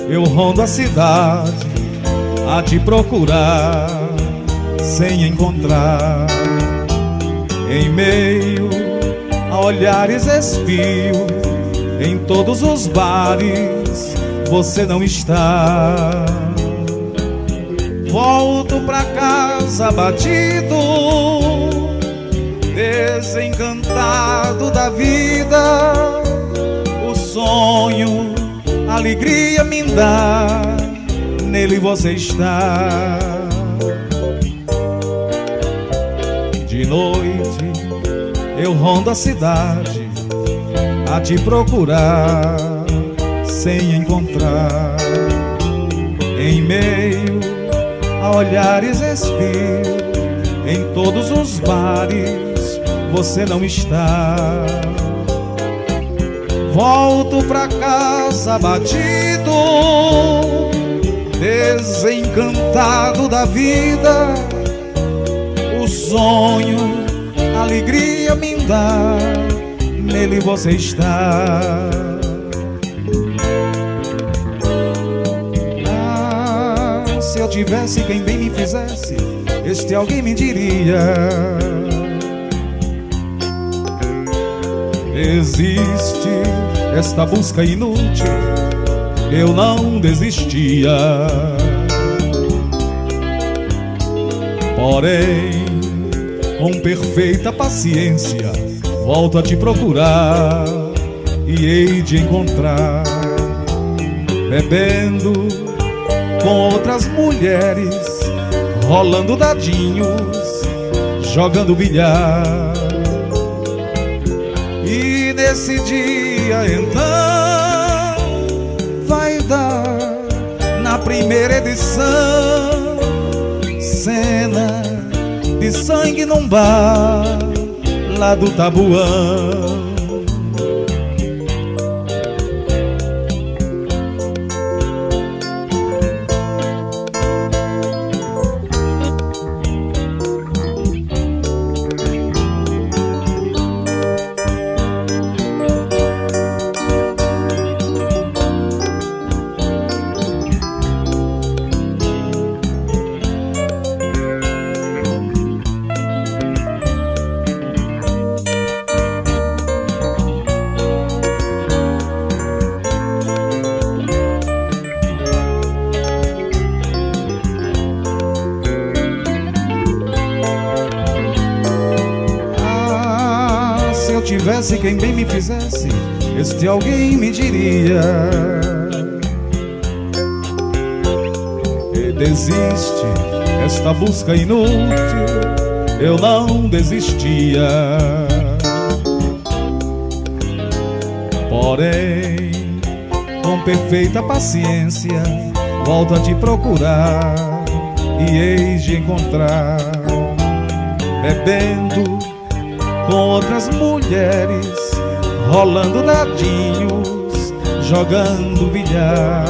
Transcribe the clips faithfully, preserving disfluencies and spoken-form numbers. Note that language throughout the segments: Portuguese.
eu rondo a cidade a te procurar sem encontrar. Em meio a olhares espio, em todos os bares você não está. Volto pra casa abatido, desencantado da vida. O sonho, a alegria me dá, nele você está. De noite eu rondo a cidade a te procurar sem encontrar. Em meio a olhares espio, em todos os bares você não está. Volto pra casa abatido, desencantado da vida. O sonho, a alegria me dá, nele você está. Ah, se eu tivesse quem bem me fizesse, este alguém me diria: existe esta busca inútil, eu não desistia. Porém, com perfeita paciência, volto a te procurar e hei de encontrar. Bebendo com outras mulheres, rolando dadinhos, jogando bilhar. E nesse dia então vai dar na primeira edição cena de sangue num bar lá do Tabuão. Se quem bem me fizesse, este alguém me diria: e desiste esta busca inútil, eu não desistia. Porém, com perfeita paciência, volto a te procurar e hei de encontrar. Bebendo com outras mulheres, rolando dadinhos, jogando bilhar.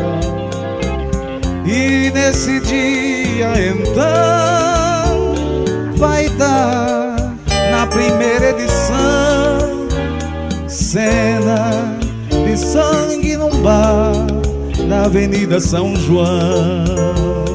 E nesse dia então vai dar na primeira edição cena de sangue num bar na Avenida São João.